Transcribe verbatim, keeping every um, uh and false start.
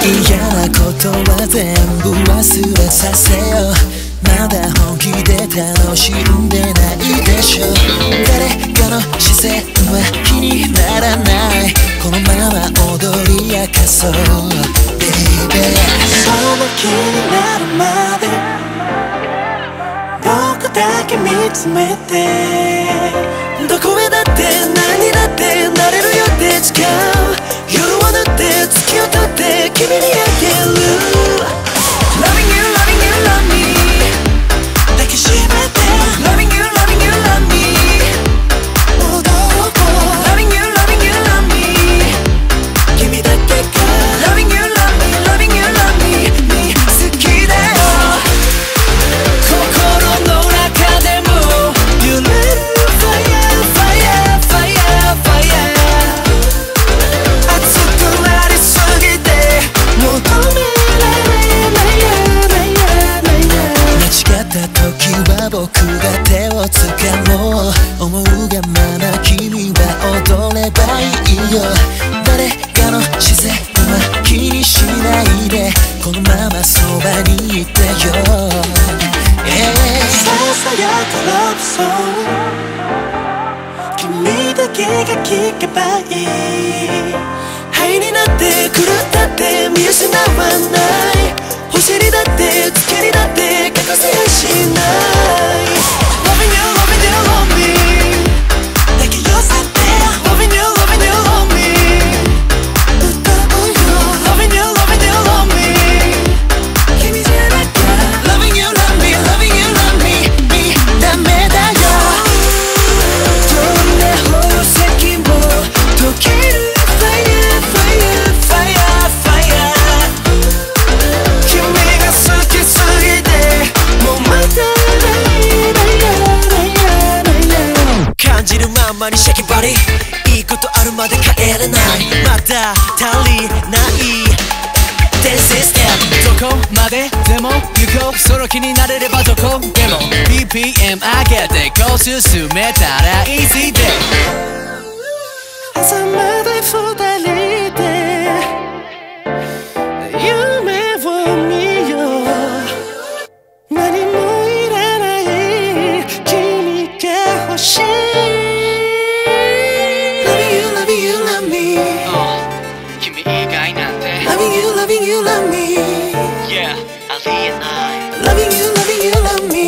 嫌なことは全部忘れさせよう。まだ本気で楽しんでないでしょ。誰かの視線は気にならない。このまま踊り明かそう Baby。 その気になるまで僕だけ見つめて、どこへだって何だってなれるよって誓う。夜を塗って月を取って君にあげる。 Loving you, loving you, love me。 抱きしめて Loving you, loving you, love me。 踊ろう Loving you, loving you, love me。 君だけが Loving you, love me, loving you, love me。 に好きだよ。心の中でも揺れる Fire, fire, fire, fire。 熱くなりすぎて求められない間違った時は僕が手を掴もう。思うがまま君は踊ればいいよ。誰かの視線は気にしないで、このままそばにいてよ、yeah。 ささやくラブソング君だけが聞けばいい。灰になって狂ったって見失わない。星にだって月にだって隠せやしない。 Loving you, loving you, love me。 抱き寄せて Loving you, loving you, love me。 歌おうよ Loving you, loving you, love me。 君じゃなきゃ Loving you, love me, loving you, love me。 ダメだよ。どんな宝石も溶ける Fire, fire, fire, fire。感じるままにシェキバリ、いいことあるまで帰れない。まだ足りない This is it。 どこまででも行こう。その気になれればどこでも ビーピーエム 上げてこう進めたら Easy day。 朝まで二人で夢を見よう。何もいらない君が欲しい。 Loving you, loving you, love me。 君以外なんて Loving you, loving you, love me。 Yeah、ありえない。 Loving you, loving you, love me。